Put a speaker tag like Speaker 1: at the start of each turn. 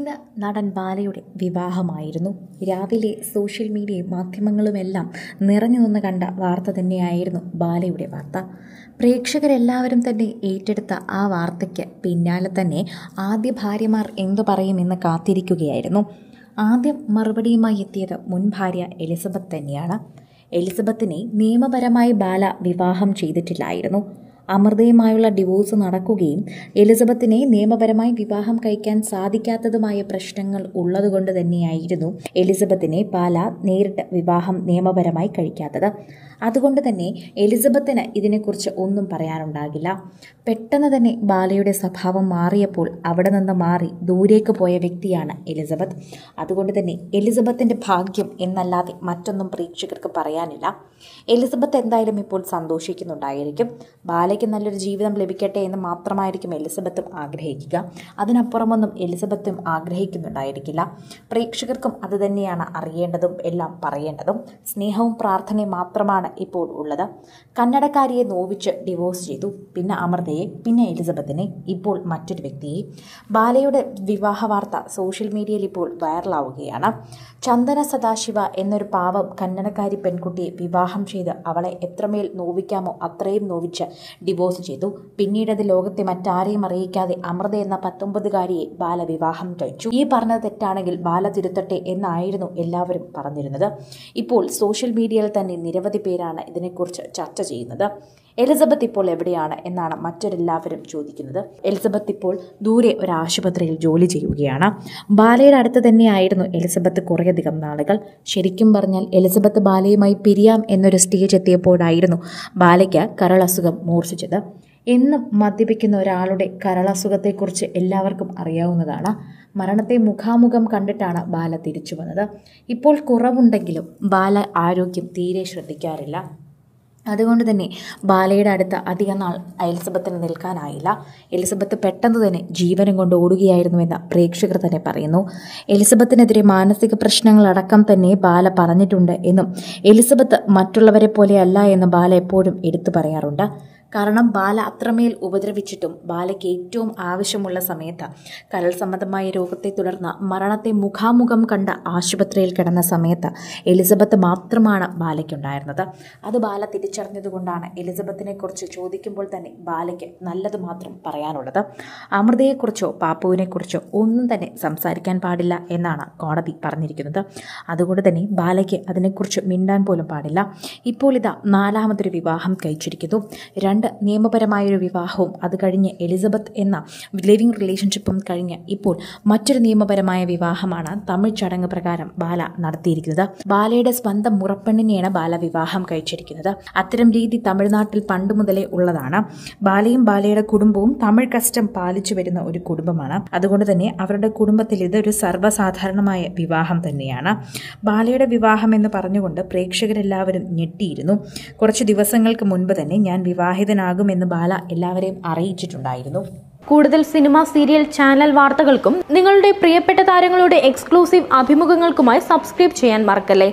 Speaker 1: ഇന്ന് നടൻ ബാലയുടെ വിവാഹമായിരുന്നു. രാവിലെ സോഷ്യൽ മീഡിയയും മാധ്യമങ്ങളുമെല്ലാം നിറഞ്ഞു നിന്ന് കണ്ട വാർത്ത തന്നെയായിരുന്നു ബാലയുടെ വാർത്ത. പ്രേക്ഷകരെല്ലാവരും തന്നെ ഏറ്റെടുത്ത ആ വാർത്തയ്ക്ക് പിന്നാലെ തന്നെ ആദ്യ ഭാര്യമാർ എന്തു പറയുമെന്ന് കാത്തിരിക്കുകയായിരുന്നു. ആദ്യം മറുപടിയുമായി എത്തിയത് മുൻ ഭാര്യ എലിസബത്ത് തന്നെയാണ്. എലിസബത്തിനെ നിയമപരമായി ബാല വിവാഹം ചെയ്തിട്ടില്ലായിരുന്നു. അമൃതയുമായുള്ള ഡിവോഴ്സ് നടക്കുകയും എലിസബത്തിനെ നിയമപരമായി വിവാഹം കഴിക്കാൻ സാധിക്കാത്തതുമായ പ്രശ്നങ്ങൾ ഉള്ളതുകൊണ്ട് തന്നെയായിരുന്നു എലിസബത്തിനെ ബാല നേരിട്ട് വിവാഹം നിയമപരമായി കഴിക്കാത്തത്. അതുകൊണ്ട് തന്നെ എലിസബത്തിന് ഇതിനെക്കുറിച്ച് ഒന്നും പറയാനുണ്ടാകില്ല. പെട്ടെന്ന് തന്നെ ബാലയുടെ സ്വഭാവം മാറിയപ്പോൾ അവിടെ നിന്ന് മാറി ദൂരേക്ക് പോയ വ്യക്തിയാണ് എലിസബത്ത്. അതുകൊണ്ട് തന്നെ എലിസബത്തിൻ്റെ ഭാഗ്യം എന്നല്ലാതെ മറ്റൊന്നും പ്രേക്ഷകർക്ക് പറയാനില്ല. എലിസബത്ത് എന്തായാലും ഇപ്പോൾ സന്തോഷിക്കുന്നുണ്ടായിരിക്കും. ബാലയ്ക്ക് നല്ലൊരു ജീവിതം ലഭിക്കട്ടെ എന്ന് മാത്രമായിരിക്കും എലിസബത്തും ആഗ്രഹിക്കുക. അതിനപ്പുറമൊന്നും എലിസബത്തും ആഗ്രഹിക്കുന്നുണ്ടായിരിക്കില്ല. പ്രേക്ഷകർക്കും അത് തന്നെയാണ് അറിയേണ്ടതും എല്ലാം പറയേണ്ടതും. സ്നേഹവും പ്രാർത്ഥനയും മാത്രമാണ് ഇപ്പോൾ ഉള്ളത്. കന്നഡക്കാരിയെ നോവിച്ച് ഡിവോഴ്സ് ചെയ്തു, പിന്നെ അമൃതയെ, പിന്നെ എലിസബത്തിനെ, ഇപ്പോൾ മറ്റൊരു വ്യക്തിയെ. ബാലയുടെ വിവാഹ വാർത്ത സോഷ്യൽ മീഡിയയിൽ ഇപ്പോൾ വൈറലാവുകയാണ്. ചന്ദന സദാശിവ എന്നൊരു പാവം കന്നഡക്കാരി പെൺകുട്ടിയെ വിവാഹം ചെയ്ത് അവളെ എത്രമേൽ നോവിക്കാമോ അത്രയും നോവിച്ച് ഡിവോഴ്സ് ചെയ്തു. പിന്നീട് അത് ലോകത്തെ മറ്റാരെയും അറിയിക്കാതെ അമൃത എന്ന 19കാരിയെ ബാല വിവാഹം കഴിച്ചു. ഈ പറഞ്ഞത് തെറ്റാണെങ്കിൽ ബാല തിരുത്തട്ടെ എന്നായിരുന്നു എല്ലാവരും പറഞ്ഞിരുന്നത്. ഇപ്പോൾ സോഷ്യൽ മീഡിയയിൽ തന്നെ നിരവധി പേരാണ് ഇതിനെക്കുറിച്ച് ചർച്ച ചെയ്യുന്നത്. എലിസബത്ത് ഇപ്പോൾ എവിടെയാണ് എന്നാണ് മറ്റൊരെല്ലാവരും ചോദിക്കുന്നത്. എലിസബത്ത് ഇപ്പോൾ ദൂരെ ഒരു ആശുപത്രിയിൽ ജോലി ചെയ്യുകയാണ്. ബാലയുടെ അടുത്ത് തന്നെയായിരുന്നു എലിസബത്ത് കുറേയധികം നാളുകൾ. ശരിക്കും പറഞ്ഞാൽ എലിസബത്ത് ബാലയുമായി പിരിയാം എന്നൊരു സ്റ്റേജ് എത്തിയപ്പോഴായിരുന്നു ബാലയ്ക്ക് കരളസുഖം മൂർച്ഛിച്ചത്. എന്നും മദ്യപിക്കുന്ന ഒരാളുടെ കരളസുഖത്തെക്കുറിച്ച് എല്ലാവർക്കും അറിയാവുന്നതാണ്. മരണത്തെ മുഖാമുഖം കണ്ടിട്ടാണ് ബാല തിരിച്ചു വന്നത്. ഇപ്പോൾ കുറവുണ്ടെങ്കിലും ബാല ആരോഗ്യം തീരെ ശ്രദ്ധിക്കാറില്ല. അതുകൊണ്ട് തന്നെ ബാലയുടെ അടുത്ത് അധികം നാൾ എലിസബത്തിന് നിൽക്കാനായില്ല. എലിസബത്ത് പെട്ടെന്ന് തന്നെ ജീവനം കൊണ്ട് ഓടുകയായിരുന്നുവെന്ന് പ്രേക്ഷകർ തന്നെ പറയുന്നു. എലിസബത്തിനെതിരെ മാനസിക പ്രശ്നങ്ങളടക്കം തന്നെ ബാല പറഞ്ഞിട്ടുണ്ട് എന്നും എലിസബത്ത് മറ്റുള്ളവരെ പോലെയല്ല എന്ന് ബാല എപ്പോഴും എടുത്തു പറയാറുണ്ട്. കാരണം ബാല അത്രമേൽ ഉപദ്രവിച്ചിട്ടും ബാലയ്ക്ക് ഏറ്റവും ആവശ്യമുള്ള സമയത്ത് കരൾ സംബന്ധമായ രോഗത്തെ തുടർന്ന് മരണത്തെ മുഖാമുഖം കണ്ട ആശുപത്രിയിൽ കിടന്ന സമയത്ത് എലിസബത്ത് മാത്രമാണ് ബാലയ്ക്കുണ്ടായിരുന്നത്. അത് ബാല തിരിച്ചറിഞ്ഞതുകൊണ്ടാണ് എലിസബത്തിനെ കുറിച്ച് ചോദിക്കുമ്പോൾ തന്നെ ബാലയ്ക്ക് നല്ലത് മാത്രം പറയാനുള്ളത്. അമൃതയെക്കുറിച്ചോ പാപ്പുവിനെക്കുറിച്ചോ ഒന്നും തന്നെ സംസാരിക്കാൻ പാടില്ല എന്നാണ് കോടതി പറഞ്ഞിരിക്കുന്നത്. അതുകൊണ്ട് തന്നെ ബാലയ്ക്ക് അതിനെക്കുറിച്ച് മിണ്ടാൻ പോലും പാടില്ല. ഇപ്പോൾ ഇതാ 4ാമതൊരു വിവാഹം കഴിച്ചിരിക്കുന്നു. 2 നിയമപരമായൊരു വിവാഹവും അത് കഴിഞ്ഞ് എലിസബത്ത് എന്ന ലിവിംഗ് റിലേഷൻഷിപ്പും കഴിഞ്ഞ് ഇപ്പോൾ മറ്റൊരു നിയമപരമായ വിവാഹമാണ് തമിഴ് ചടങ്ങ് പ്രകാരം ബാല നടത്തിയിരിക്കുന്നത്. ബാലയുടെ സ്വന്തം മുറപ്പെണ്ണിനെയാണ് ബാല വിവാഹം കഴിച്ചിരിക്കുന്നത്. അത്തരം രീതി തമിഴ്നാട്ടിൽ പണ്ട് മുതലേ ഉള്ളതാണ്. ബാലയും ബാലയുടെ കുടുംബവും തമിഴ് കസ്റ്റം പാലിച്ചു വരുന്ന ഒരു കുടുംബമാണ്. അതുകൊണ്ട് തന്നെ അവരുടെ കുടുംബത്തിൽ ഇതൊരു സർവ്വസാധാരണമായ വിവാഹം തന്നെയാണ്. ബാലയുടെ വിവാഹം എന്ന് പറഞ്ഞുകൊണ്ട് പ്രേക്ഷകരെല്ലാവരും ഞെട്ടിയിരുന്നു. കുറച്ച് ദിവസങ്ങൾക്ക് മുൻപ് തന്നെ ഞാൻ വിവാഹിതനാകുമെന്ന് ബാല എല്ലാവരെയും അറിയിച്ചിട്ടുണ്ടായിരുന്നു.
Speaker 2: കൂടുതൽ സിനിമ, സീരിയൽ, ചാനൽ വാർത്തകൾക്കും നിങ്ങളുടെ പ്രിയപ്പെട്ട താരങ്ങളുടെ എക്സ്ക്ലൂസീവ് അഭിമുഖങ്ങൾക്കുമായി സബ്സ്ക്രൈബ് ചെയ്യാൻ മറക്കല്ലേ.